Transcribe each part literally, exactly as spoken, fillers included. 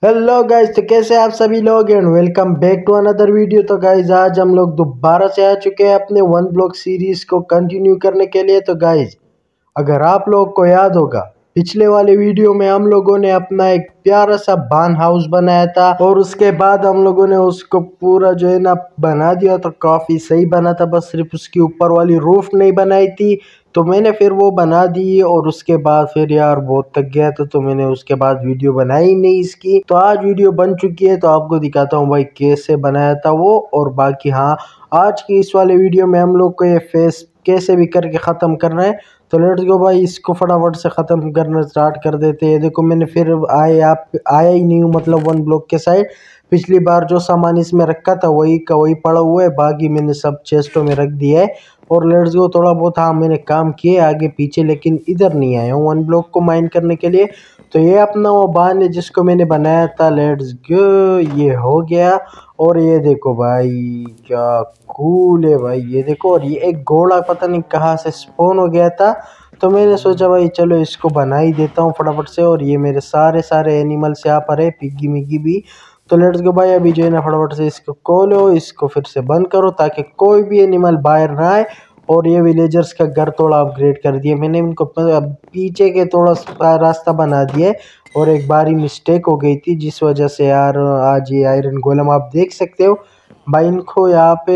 Hello guys, तो कैसे आप सभी लोग and welcome back to another video. तो गाइस आज हम लोग दोबारा से आ चुके हैं अपने वन ब्लॉक सीरीज को कंटिन्यू करने के लिए। तो गाइस अगर आप लोग को याद होगा, पिछले वाले वीडियो में हम लोगों ने अपना एक प्यारा सा बान हाउस बनाया था और उसके बाद हम लोगों ने उसको पूरा जो है ना बना दिया। तो काफ़ी सही बना था, बस सिर्फ उसकी ऊपर वाली रूफ नहीं बनाई थी। तो मैंने फिर वो बना दी और उसके बाद फिर यार बहुत थक गया था, तो मैंने उसके बाद वीडियो बनाई ही नहीं इसकी। तो आज वीडियो बन चुकी है, तो आपको दिखाता हूँ भाई कैसे बनाया था वो। और बाकी हाँ, आज की इस वाले वीडियो में हम लोग को ये फेस कैसे भी करके ख़त्म करना है। तो लेट्स गो भाई, इसको फटाफट से ख़त्म करना स्टार्ट कर देते हैं। देखो मैंने फिर आए आप आया ही नहीं हूँ, मतलब वन ब्लॉक के साइड। पिछली बार जो सामान इसमें रखा था वही का वही पड़ा हुआ है, बाकी मैंने सब चेस्टों में रख दिया है। और लेट्स गो, थोड़ा बहुत हाँ मैंने काम किए आगे पीछे, लेकिन इधर नहीं आया हूँ वन ब्लॉक को माइन करने के लिए। तो ये अपना वो बांध है जिसको मैंने बनाया था। लेट्स गो, ये हो गया। और ये देखो भाई क्या कूल है भाई, ये देखो। और ये एक घोड़ा पता नहीं कहाँ से स्पॉन हो गया था, तो मैंने सोचा भाई चलो इसको बना ही देता हूँ फटाफट से। और ये मेरे सारे सारे एनिमल्स यहाँ पर है, पिग्गी मिग्गी भी। तो लेट्स गो भाई, अभी जो है ना फटाफट से इसको खोलो, इसको फिर से बंद करो ताकि कोई भी एनिमल बाहर ना आए। और ये विलेजर्स का घर थोड़ा अपग्रेड कर दिया मैंने, इनको पीछे के थोड़ा रास्ता बना दिया। और एक बारी मिस्टेक हो गई थी जिस वजह से यार आज ये आयरन गोलम आप देख सकते हो भाई। इनको यहाँ पे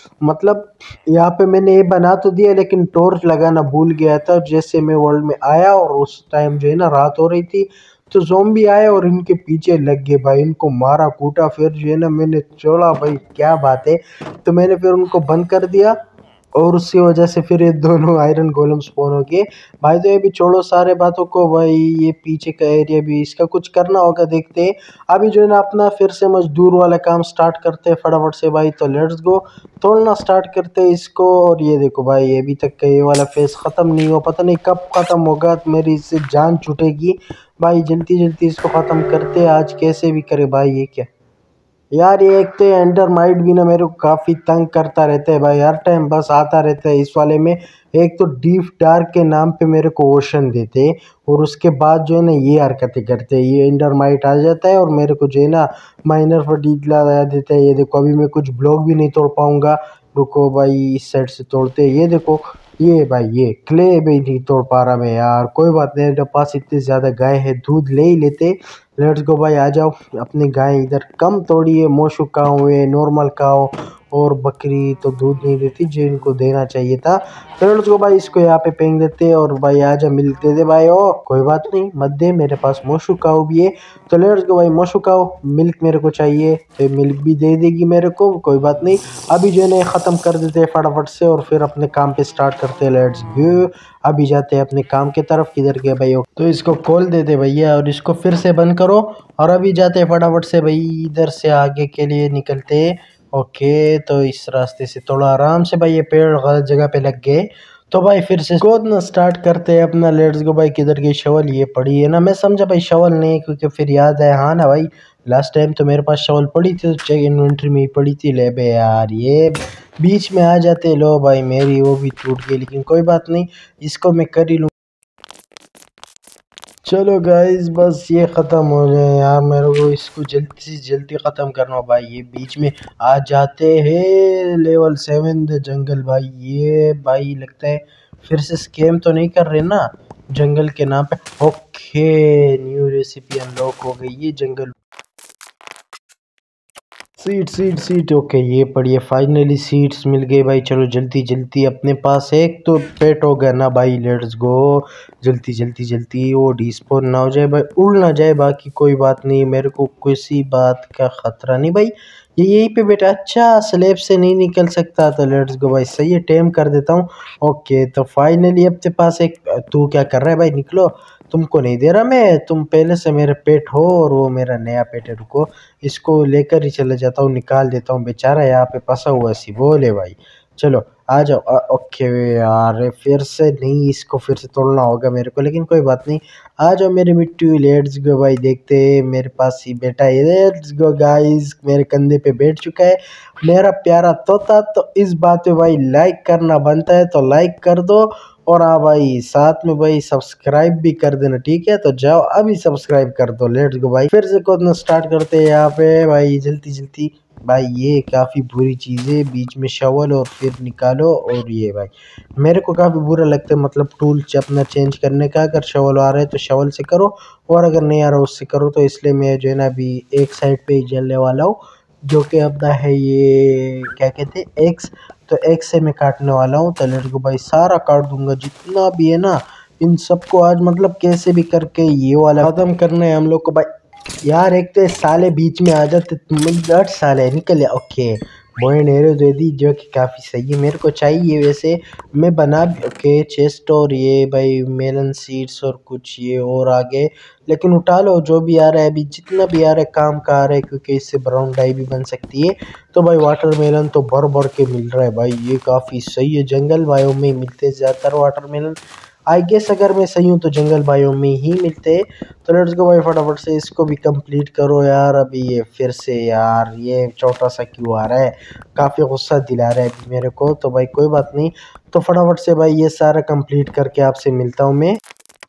मतलब यहाँ पे मैंने ये बना तो दिया, लेकिन टॉर्च लगाना भूल गया था जैसे मैं वर्ल्ड में आया। और उस टाइम जो है ना रात हो रही थी, तो ज़ॉम्बी आए और इनके पीछे लग गए भाई, इनको मारा कूटा। फिर जो है ना मैंने चोला भाई क्या बात है, तो मैंने फिर उनको बंद कर दिया। और उसकी वजह से फिर ये दोनों आयरन गोलम स्पॉन हो गए भाई। तो ये भी छोड़ो सारे बातों को भाई, ये पीछे का एरिया भी इसका कुछ करना होगा, देखते हैं। अभी जो है ना अपना फिर से मजदूर वाला काम स्टार्ट करते हैं फटाफट से भाई। तो लेट्स गो, तोड़ना स्टार्ट करते हैं इसको। और ये देखो भाई, अभी तक का ये वाला फेस ख़त्म नहीं हुआ, पता नहीं कब ख़त्म होगा, तो मेरी इससे जान छूटेगी भाई। जल्दी जल्दी इसको ख़त्म करते हैं आज, कैसे भी करे भाई। ये क्या यार, ये एक तो एंडर माइट भी ना मेरे को काफ़ी तंग करता रहता है भाई, हर टाइम बस आता रहता है इस वाले में। एक तो डीप डार्क के नाम पे मेरे को ओशन देते हैं, और उसके बाद जो है ना ये हरकतें करते हैं। ये एंडर माइट आ जाता है और मेरे को जो है ना माइनर फटीग लगा देता है। ये देखो अभी मैं कुछ ब्लॉक भी नहीं तोड़ पाऊंगा। रुको भाई, इस साइड से तोड़ते हैं। ये देखो, ये भाई ये क्ले भी नहीं तोड़ पा रहा मैं यार। कोई बात नहीं, मेरे पास इतने ज़्यादा गाय है, दूध ले ही लेते। लेट्स गो भाई, आ जाओ अपनी गाय इधर कम तोड़िए। मोशु काऊ है, नॉर्मल काऊ और बकरी तो दूध नहीं देती जो इनको देना चाहिए था। तो लेट्स गो भाई, इसको यहाँ पे फेंक देते और भाई आजा मिल्क दे दे भाई। ओ कोई बात नहीं, मत दे, मेरे पास मोशु काऊ भी है। तो लेट्स गो भाई, मोशु काऊ मिल्क मेरे को चाहिए, तो मिल्क भी दे देगी मेरे को, कोई बात नहीं। अभी जो है ना ख़त्म कर देते हैं फटाफट से और फिर अपने काम पे स्टार्ट करते हैं। लेट्स गो, अभी जाते हैं अपने काम की तरफ। किधर गया भाई? तो इसको खोल देते भैया और इसको फिर से बंद करो। और अभी जाते हैं फटाफट से भाई, इधर से आगे के लिए निकलते हैं। ओके, तो इस रास्ते से थोड़ा आराम से भाई, ये पेड़ गलत जगह पे लग गए। तो भाई फिर से खोदना स्टार्ट करते हैं अपना। लेट्स गो भाई, किधर गई शवल? ये पड़ी है ना, मैं समझा भाई शवल नहीं, क्योंकि फिर याद है हाँ ना भाई, लास्ट टाइम तो मेरे पास शवल पड़ी थी, तो चेक इन्वेंट्री में ही पड़ी थी। ले बे यार, ये बीच में आ जाते। लो भाई, मेरी वो भी टूट गई, लेकिन कोई बात नहीं, इसको मैं कर ही लूँ। चलो गाइस, बस ये ख़त्म हो जाए यार, मेरे को इसको जल्दी से जल्दी ख़त्म करना हो भाई। ये बीच में आ जाते हैं लेवल सेवन द जंगल भाई। ये भाई लगता है फिर से स्कैम तो नहीं कर रहे ना जंगल के नाम पे। ओके, न्यू रेसिपी अनलॉक हो गई है जंगल सीट सीट सीट। ओके, ये पढ़िए, फाइनली सीट्स मिल गए भाई। चलो जल्दी जल्दी, अपने पास एक तो पेट हो गया ना भाई। लेट्स गो, जल्दी जल्दी जल्दी, वो डिस्पोन ना हो जाए भाई, उड़ ना जाए। बाकी कोई बात नहीं, मेरे को किसी बात का खतरा नहीं भाई। ये यहीं पे बेटा, अच्छा स्लेब से नहीं निकल सकता। तो लेट्स गो भाई, सही है, टेम कर देता हूँ। ओके, तो फाइनली अपने पास एक, तू क्या कर रहा है भाई? निकलो, तुमको नहीं दे रहा मैं, तुम पहले से मेरे पेट हो और वो मेरा नया पेट है। रुको, इसको लेकर ही चले जाता हूँ, निकाल देता हूँ, बेचारा यहाँ पे फंसा हुआ सी बोले भाई। चलो आ जाओ। आ, ओके यार, फिर से नहीं, इसको फिर से तोड़ना होगा मेरे को, लेकिन कोई बात नहीं। आ जाओ मेरे मिट्टू, लेट्स गो भाई, देखते हैं मेरे पास ही बेटा है। लेट्स गो गाइस, मेरे कंधे पे बैठ चुका है मेरा प्यारा तोता। तो इस बात पे भाई लाइक करना बनता है, तो लाइक कर दो। और हाँ भाई साथ में भाई सब्सक्राइब भी कर देना, ठीक है। तो जाओ अभी सब्सक्राइब कर दो, लेट्स गो भाई। फिर से खोदना स्टार्ट करते हैं यहाँ पे भाई जल्दी जल्दी। भाई ये काफ़ी बुरी चीज़ है, बीच में शवल और फिर निकालो। और ये भाई मेरे को काफ़ी बुरा लगता है, मतलब टूल अपना चेंज करने का। अगर शवल आ रहा है तो शवल से करो, और अगर नहीं आ रहा उससे करो। तो इसलिए मैं जो है ना अभी एक साइड पे ही जलने वाला हूँ, जो कि अपना है ये क्या कहते हैं एक्स। तो एक्स से मैं काटने वाला हूँ। तो लेट्स गो भाई सारा काट दूंगा जितना भी है ना, इन सबको आज मतलब कैसे भी करके ये वाला खत्म करना है हम लोग को भाई। यार एक तो साले बीच में आ जाते, तुम आठ साले निकल। ओके बॉइंड एरो दे दी, जो कि काफ़ी सही है, मेरे को चाहिए वैसे। मैं बना भी ओके चेस्ट और ये भाई मेलन सीड्स और कुछ ये और आगे। लेकिन उठा लो जो भी आ रहा है अभी, जितना भी आ रहा है काम का आ रहा है, क्योंकि इससे ब्राउन डाई भी बन सकती है। तो भाई वाटरमेलन तो भर भर के मिल रहा है भाई, ये काफ़ी सही है। जंगल बायो में मिलते हैं ज़्यादातर वाटरमेलन, आई गेस अगर मैं सही हूँ तो जंगल बायो में ही मिलते हैं। तो लेट्स गो भाई फटाफट से इसको भी कंप्लीट करो यार। अभी ये फिर से यार ये छोटा सा क्यों आ रहा है, काफ़ी गुस्सा दिला रहा है अभी मेरे को। तो भाई कोई बात नहीं, तो फटाफट से भाई ये सारा कंप्लीट करके आपसे मिलता हूँ मैं।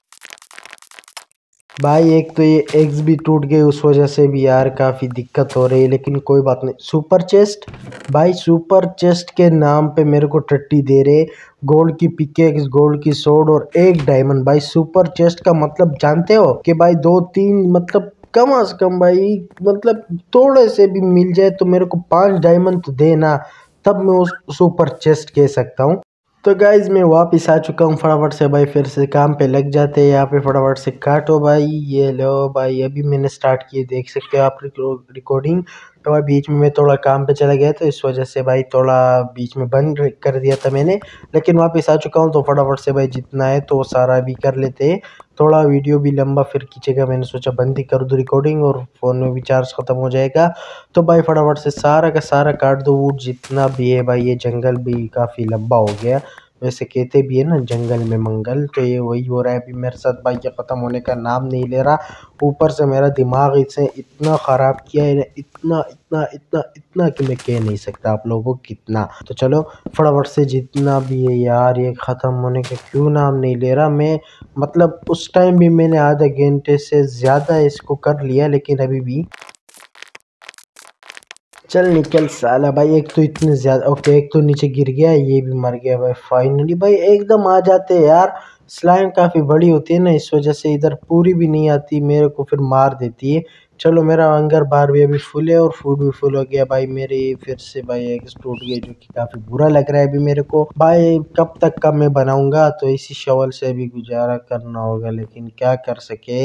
भाई एक तो ये एग्स भी टूट गए, उस वजह से भी यार काफ़ी दिक्कत हो रही है, लेकिन कोई बात नहीं। सुपर चेस्ट भाई, सुपर चेस्ट के नाम पे मेरे को टट्टी दे रहे। गोल्ड की पिकेक्स, गोल्ड की सोड और एक डायमंड। भाई सुपर चेस्ट का मतलब जानते हो कि भाई दो तीन मतलब कम से कम भाई, मतलब थोड़े से भी मिल जाए तो मेरे को पांच डायमंड तो देना, तब मैं उस सुपर चेस्ट कह सकता हूँ। तो गाइज मैं वापस आ चुका हूँ, फटाफट से भाई फिर से काम पे लग जाते हैं। यहाँ पे फटाफट से काटो भाई, ये लो भाई अभी मैंने स्टार्ट किए, देख सकते हो आप रिकॉर्डिंग। तो भाई बीच में मैं थोड़ा काम पे चला गया, तो इस वजह से भाई थोड़ा बीच में बंद कर दिया था मैंने, लेकिन वापस आ चुका हूँ। तो फटाफट से भाई जितना है तो सारा भी कर लेते हैं, थोड़ा वीडियो भी लंबा फिर खींचेगा, मैंने सोचा बंद ही कर दूँ रिकॉर्डिंग, और फ़ोन में भी चार्ज ख़त्म हो जाएगा। तो भाई फटाफट से सारा का सारा काट दो वुड जितना भी है भाई। ये जंगल भी काफ़ी लंबा हो गया, वैसे कहते भी है ना जंगल में मंगल, तो ये वही हो रहा है अभी मेरे साथ भाई। ये ख़त्म होने का नाम नहीं ले रहा, ऊपर से मेरा दिमाग इसने इतना ख़राब किया है, इतना इतना इतना इतना कि मैं कह नहीं सकता आप लोगों को कितना। तो चलो फटाफट से जितना भी है यार, ये ख़त्म होने का क्यों नाम नहीं ले रहा। मैं मतलब उस टाइम भी मैंने आधे घंटे से ज़्यादा इसको कर लिया, लेकिन अभी भी चल निकल साला भाई। एक तो इतने ज़्यादा ओके, एक तो नीचे गिर गया, ये भी मर गया भाई फाइनली। भाई एकदम आ जाते हैं यार, स्लाइम काफ़ी बड़ी होती है ना, इस वजह से इधर पूरी भी नहीं आती, मेरे को फिर मार देती है। चलो मेरा अंगर बार भी अभी फुल है और फूड भी फुल हो गया भाई मेरे। फिर से भाई एक टूट गया, जो कि काफ़ी बुरा लग रहा है अभी मेरे को भाई। कब तक का मैं बनाऊंगा, तो इसी शवल से अभी गुजारा करना होगा, लेकिन क्या कर सके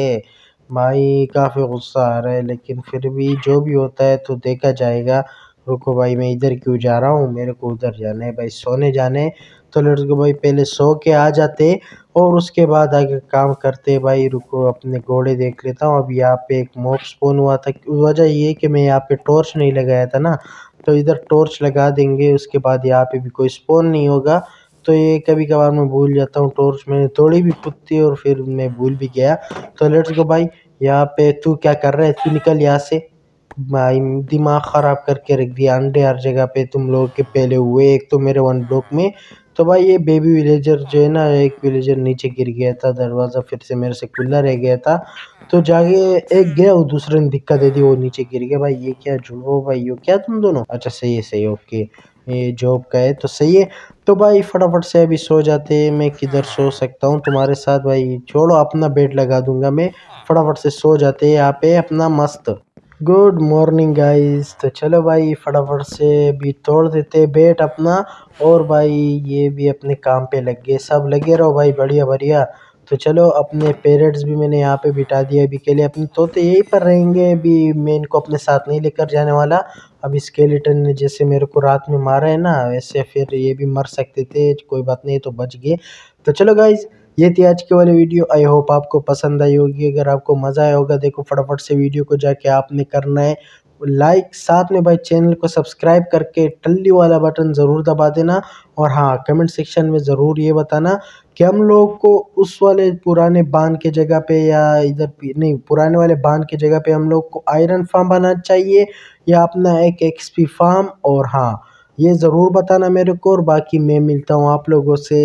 भाई। काफ़ी गुस्सा आ रहा है, लेकिन फिर भी जो भी होता है तो देखा जाएगा। रुको भाई मैं इधर क्यों जा रहा हूँ, मेरे को उधर जाना है भाई, सोने जाने है। तो लेट्स गो भाई पहले सो के आ जाते और उसके बाद आगे काम करते भाई। रुको अपने घोड़े देख लेता हूँ। अब यहाँ पे एक मॉब स्पॉन हुआ था, वजह ये कि मैं यहाँ पे टॉर्च नहीं लगाया था ना, तो इधर टॉर्च लगा देंगे, उसके बाद यहाँ पे भी कोई स्पॉन नहीं होगा। तो ये कभी कभार मैं भूल जाता हूँ, टॉर्च मैंने तोड़ी भी खुद थी और फिर मैं भूल भी गया। तो लेट्स गो भाई, यहाँ पे तू क्या कर रहा है, तू निकल यहाँ से भाई। दिमाग ख़राब करके रख दिया, अंडे हर जगह पे तुम लोग के पहले हुए, एक तो मेरे वन ब्लॉक में। तो भाई ये बेबी विलेजर जो है ना, एक विलेजर नीचे गिर गया था, दरवाज़ा फिर से मेरे से खुला रह गया था, तो जाके एक गया वो दूसरे ने दिक्कत दे दी, वो नीचे गिर गया भाई। ये क्या जुड़ो भाई, ये क्या तुम दोनों, अच्छा सही है सही है ओके, ये जॉब का है तो सही है। तो भाई फटाफट से अभी सो जाते हैं, मैं किधर सो सकता हूँ तुम्हारे साथ भाई, छोड़ो अपना बेड लगा दूंगा मैं। फटाफट से सो जाते हैं यहाँ पे अपना मस्त। गुड मॉर्निंग गाइस, तो चलो भाई फटाफट से भी तोड़ देते हैं बेट अपना। और भाई ये भी अपने काम पे लग गए, सब लगे रहो भाई, बढ़िया बढ़िया। तो चलो अपने पेरेंट्स भी मैंने यहाँ पे बिठा दिया अभी के लिए, अपने तोते यहीं पर रहेंगे अभी, मैं इनको अपने साथ नहीं लेकर जाने वाला। अब स्केलेटन ने जैसे मेरे को रात में मारा है ना, वैसे फिर ये भी मर सकते थे, कोई बात नहीं तो बच गए। तो चलो गाइज ये थी आज की वाली वीडियो, आई होप आपको पसंद आई होगी। अगर आपको मज़ा आया होगा, देखो फटाफट से वीडियो को जाके आपने करना है लाइक, साथ में भाई चैनल को सब्सक्राइब करके टल्ली वाला बटन ज़रूर दबा देना। और हाँ कमेंट सेक्शन में ज़रूर ये बताना कि हम लोग को उस वाले पुराने बांध के जगह पे, या इधर नहीं पुराने वाले बांध की जगह पे हम लोग को आयरन फार्म बनाना चाहिए या अपना एक एक्सपी फार्म। और हाँ ये ज़रूर बताना मेरे को, और बाकी मैं मिलता हूँ आप लोगों से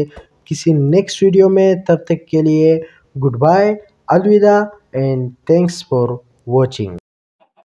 किसी नेक्स्ट वीडियो में। तब तक के लिए गुड बाय, अलविदा एंड थैंक्स फॉर वॉचिंग।